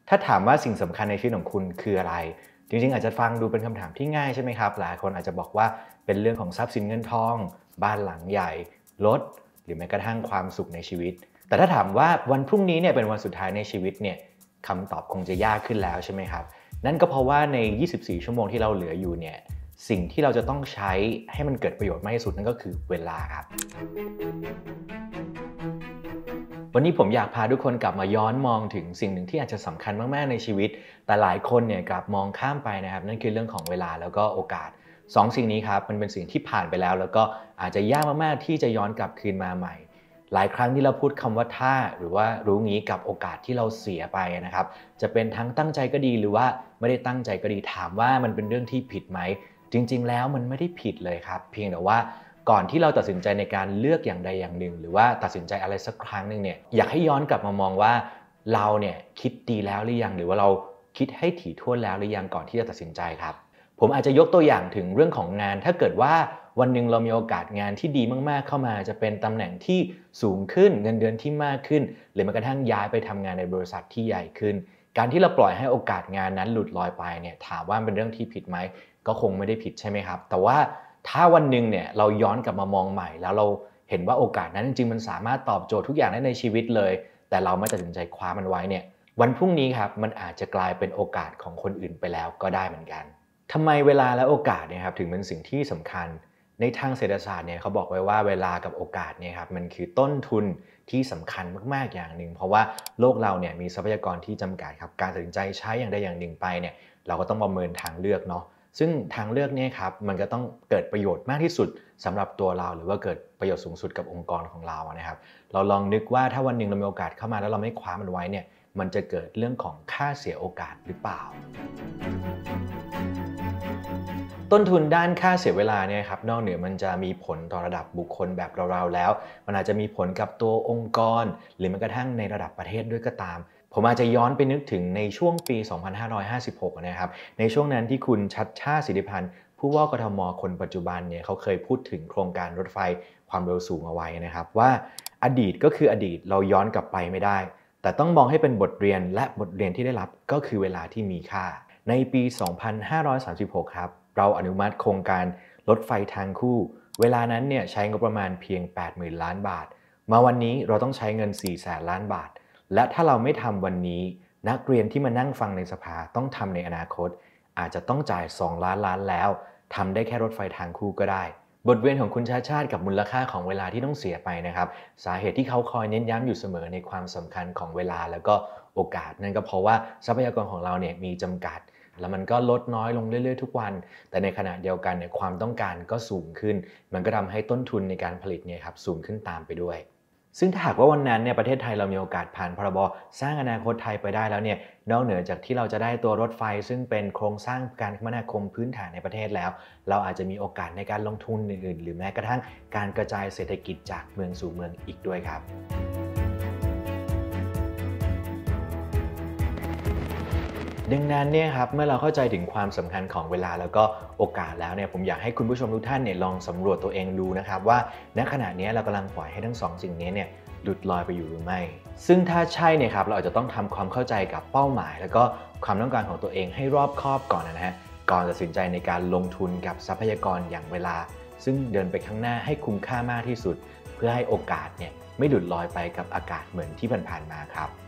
ถ้าถามว่าสิ่งสำคัญในชีวิตของคุณคืออะไรจริงๆอาจจะฟังดูเป็นคำถามที่ง่ายใช่ไหมครับหลายคนอาจจะบอกว่าเป็นเรื่องของทรัพย์สินเงินทองบ้านหลังใหญ่รถหรือแม้กระทั่งความสุขในชีวิตแต่ถ้าถามว่าวันพรุ่งนี้เนี่ยเป็นวันสุดท้ายในชีวิตเนี่ยคำตอบคงจะยากขึ้นแล้วใช่ไหมครับนั่นก็เพราะว่าใน24ชั่วโมงที่เราเหลืออยู่เนี่ยสิ่งที่เราจะต้องใช้ให้มันเกิดประโยชน์มากที่สุดนั่นก็คือเวลาครับวันนี้ผมอยากพาทุกคนกลับมาย้อนมองถึงสิ่งหนึ่งที่อาจจะสำคัญมากๆในชีวิตแต่หลายคนเนี่ยกลับมองข้ามไปนะครับนั่นคือเรื่องของเวลาแล้วก็โอกาสสิ่งนี้ครับมันเป็นสิ่งที่ผ่านไปแล้วแล้วก็อาจจะยากมากๆที่จะย้อนกลับคืนมาใหม่หลายครั้งที่เราพูดคำว่าถ้าหรือว่ารู้งี้กับโอกาสที่เราเสียไปนะครับจะเป็นทั้งตั้งใจก็ดีหรือว่าไม่ได้ตั้งใจก็ดีถามว่ามันเป็นเรื่องที่ผิดไหมจริงๆแล้วมันไม่ได้ผิดเลยครับเพียงแต่ว่าก่อนที่เราตัดสินใจในการเลือกอย่างใดอย่างหนึ่งหรือว่าตัดสินใจอะไรสักครั้งหนึ่งเนี่ยอยากให้ย้อนกลับมามองว่าเราเนี่ยคิดดีแล้วหรือยังหรือว่าเราคิดให้ถี่ถ้วนแล้วหรือยังก่อนที่จะตัดสินใจครับผมอาจจะยกตัวอย่างถึงเรื่องของงานถ้าเกิดว่าวันหนึ่งเรามีโอกาสงานที่ดีมากๆเข้ามาจะเป็นตำแหน่งที่สูงขึ้นเงินเดือนที่มากขึ้นหรือแม้กระทั่งย้ายไปทำงานในบริษัทที่ใหญ่ขึ้นการที่เราปล่อยให้โอกาสงานนั้นหลุดลอยไปเนี่ยถามว่าเป็นเรื่องที่ผิดไหมก็คงไม่ได้ผิดใช่ไหมครับแต่ว่าถ้าวันหนึ่งเนี่ยเราย้อนกลับมามองใหม่แล้วเราเห็นว่าโอกาสนั้นจริงๆมันสามารถตอบโจทย์ทุกอย่างได้ในชีวิตเลยแต่เราไม่ตัดสินใจคว้ามันไว้เนี่ยวันพรุ่งนี้ครับมันอาจจะกลายเป็นโอกาสของคนอื่นไปแล้วก็ได้เหมือนกันทำไมเวลาและโอกาสเนี่ยครับถึงเป็นสิ่งที่สำคัญในทางเศรษฐศาสตร์เนี่ยเขาบอกไว้ว่าเวลากับโอกาสเนี่ยครับมันคือต้นทุนที่สำคัญมากๆอย่างหนึ่งเพราะว่าโลกเราเนี่ยมีทรัพยากรที่จำกัดครับการตัดสินใจใช้อย่างใดอย่างหนึ่งไปเนี่ยเราก็ต้องประเมินทางเลือกเนาะซึ่งทางเลือกเนี่ยครับมันก็ต้องเกิดประโยชน์มากที่สุดสำหรับตัวเราหรือว่าเกิดประโยชน์สูงสุดกับองค์กรของเรานะครับเราลองนึกว่าถ้าวันหนึ่งเรามีโอกาสเข้ามาแล้วเราไม่คว้ามันไว้เนี่ยมันจะเกิดเรื่องของค่าเสียโอกาสหรือเปล่าต้นทุนด้านค่าเสียเวลาเนี่ยครับนอกเหนือมันจะมีผลต่อระดับบุคคลแบบเราๆแล้วมันอาจจะมีผลกับตัวองค์กรหรือแม้กระทั่งในระดับประเทศด้วยก็ตามผมอาจจะย้อนไปนึกถึงในช่วงปี2556นะครับในช่วงนั้นที่คุณชัชชาติสิทธิพันธ์ผู้ว่ากทมคนปัจจุบันเนี่ยเขาเคยพูดถึงโครงการรถไฟความเร็วสูงเอาไว้นะครับว่าอดีตก็คืออดีตเราย้อนกลับไปไม่ได้แต่ต้องมองให้เป็นบทเรียนและบทเรียนที่ได้รับก็คือเวลาที่มีค่าในปี2536ครับเราอนุมัติโครงการรถไฟทางคู่เวลานั้นเนี่ยใช้งบประมาณเพียง 80,000 ล้านบาทมาวันนี้เราต้องใช้เงิน 400,000 ล้านบาทและถ้าเราไม่ทำวันนี้นักเรียนที่มานั่งฟังในสภาต้องทำในอนาคตอาจจะต้องจ่าย2 ล้านล้านแล้วทำได้แค่รถไฟทางคู่ก็ได้บทเรียนของคุณชาติชาติกับมูลค่าของเวลาที่ต้องเสียไปนะครับสาเหตุที่เขาคอยเน้นย้ำอยู่เสมอในความสำคัญของเวลาแล้วก็โอกาสนั่นก็เพราะว่าทรัพยากรของเราเนี่ยมีจำกัดแล้วมันก็ลดน้อยลงเรื่อยๆทุกวันแต่ในขณะเดียวกันเนี่ยความต้องการก็สูงขึ้นมันก็ทำให้ต้นทุนในการผลิตเนี่ยครับสูงขึ้นตามไปด้วยซึ่งถ้าหากว่าวันนั้นเนี่ยประเทศไทยเรามีโอกาสผ่านพรบสร้างอนาคตไทยไปได้แล้วเนี่ยนอกเหนือจากที่เราจะได้ตัวรถไฟซึ่งเป็นโครงสร้างการคมนาคมพื้นฐานในประเทศแล้วเราอาจจะมีโอกาสในการลงทุนอื่นๆหรือแม้กระทั่งการกระจายเศรษฐกิจจากเมืองสู่เมืองอีกด้วยครับดังนั้นเนี่ยครับเมื่อเราเข้าใจถึงความสำคัญของเวลาแล้วก็โอกาสแล้วเนี่ยผมอยากให้คุณผู้ชมทุกท่านเนี่ยลองสำรวจตัวเองดูนะครับว่าณขณะนี้เรากำลังปล่อยให้ทั้ง2สิ่งนี้เนี่ยหลุดลอยไปอยู่หรือไม่ซึ่งถ้าใช่เนี่ยครับเราอาจจะต้องทำความเข้าใจกับเป้าหมายแล้วก็ความต้องการของตัวเองให้รอบคอบก่อนนะฮะก่อนตัดสินใจในการลงทุนกับทรัพยากรอย่างเวลาซึ่งเดินไปข้างหน้าให้คุ้มค่ามากที่สุดเพื่อให้โอกาสเนี่ยไม่หลุดลอยไปกับอากาศเหมือนที่ผ่านๆมาครับ